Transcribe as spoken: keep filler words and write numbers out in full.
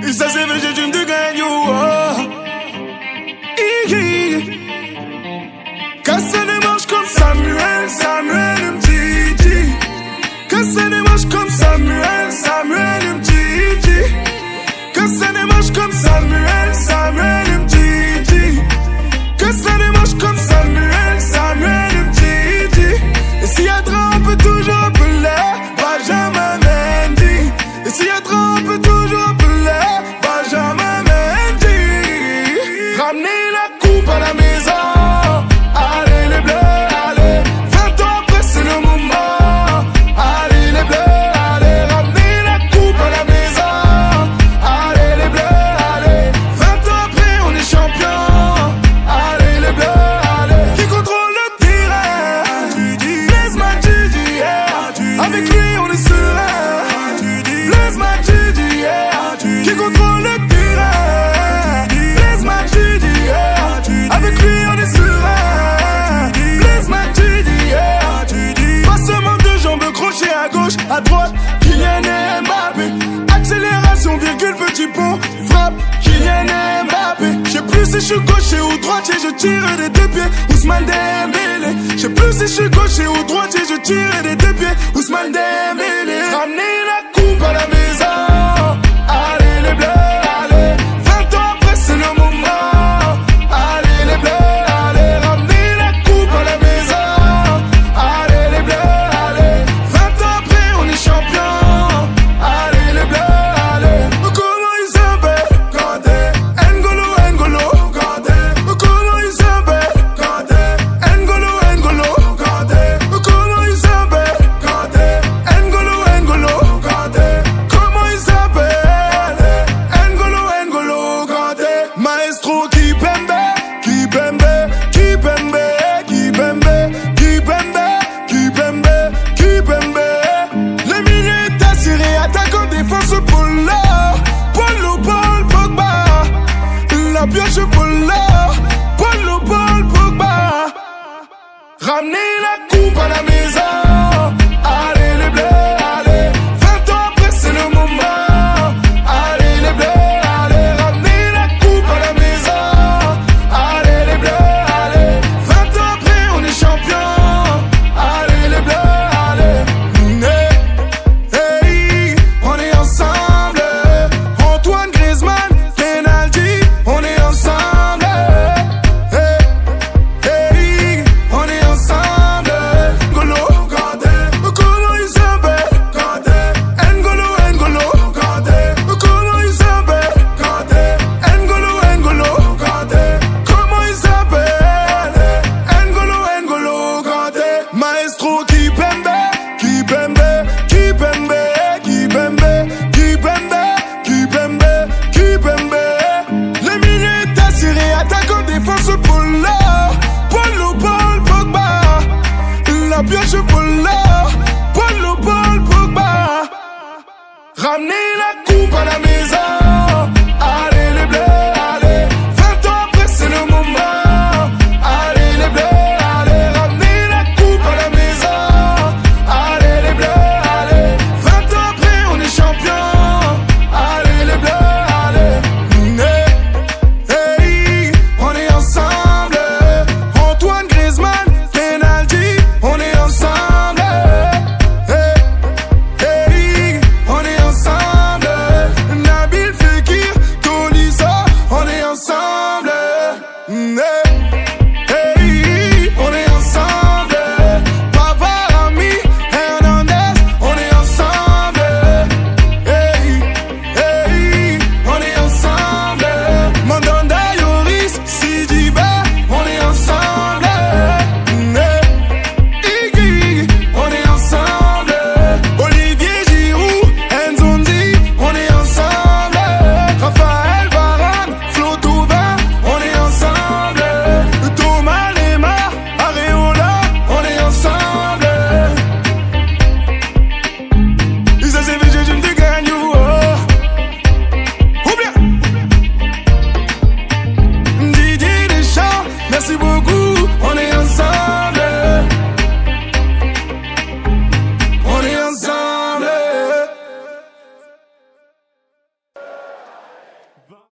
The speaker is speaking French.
Et ça c'est vrai, j'ai dû me gagner. Casse les manches comme Samuel, Samuel Mtiti. Casse les manches comme Samuel, Samuel Mtiti. Casse les manches comme Samuel, Samuel Mtiti. Casse les manches comme Samuel, Samuel Mtiti. Et s'il y a trop, on peut toujours appeler Benjamin Mendy. Et s'il y a trop, on peut toujours appeler Benjamin Mendy. Ramenez la coupe à la maison. Allez les bleus, allez. Vingt ans après c'est le moment. Allez les bleus, allez. Ramenez la coupe à la maison. Allez les bleus, allez. Vingt ans après on est champion. Allez les bleus, allez. Qui contrôle le terrain? Blaise Matuidi, yeah. Avec lui on est serein. Blaise Matuidi, yeah. Qui contrôle le terrain? Blaise Matuidi, yeah. Avec lui on est serein. Blaise Matuidi, yeah. Passement de jambes, crochet à gauche, à droite. Kylian Mbappé. Accélération, virgule, petit pont. Frappe, Kylian Mbappé. J'sais plus si je suis gaucher ou droitier, je tire des deux pieds. Ousmane Dembélé. J'sais plus si je suis gaucher ou droitier, je tire des deux pieds. Ousmane Dembélé. Ramenez la coupe à la maison. Allez les bleus, allez. Vingt ans après c'est le moment. Allez les bleus, allez. Ramenez la coupe à la maison. Allez les bleus, allez. Vingt ans après on est champion. Allez les bleus, allez. Comment ils s'appellent? Kanté. N'Golo, N'Golo, Kanté. Comment ils s'appellent? Kanté. N'Golo, N'Golo, Kanté. Comment ils s'appellent? Kanté. N'Golo, N'Golo, Kanté. Comment ils s'appellent? N'Golo, N'Golo, Kanté. Maestro Kipembe, Kipembe, Kipembe, Kipembe, Kipembe, Kipembe, Kipembe. Les milieux est assuré, attaquant, défense, Polo, Polo, Paul, Pogba. La pioche, Polo, Polo, Paul, Pogba. Ramenez la coupe à la maison. Allez les bleus, allez. Vingt ans après c'est le moment. Allez les bleus, allez. Ramenez la coupe à la maison. Allez les bleus, allez. Vingt ans après on est champion. Allez les bleus, allez. Hey, hey, on est ensemble. Antoine Griezmann, penalty, on est ensemble. Hey, hey, on est ensemble. N'Golo Kanté. Va.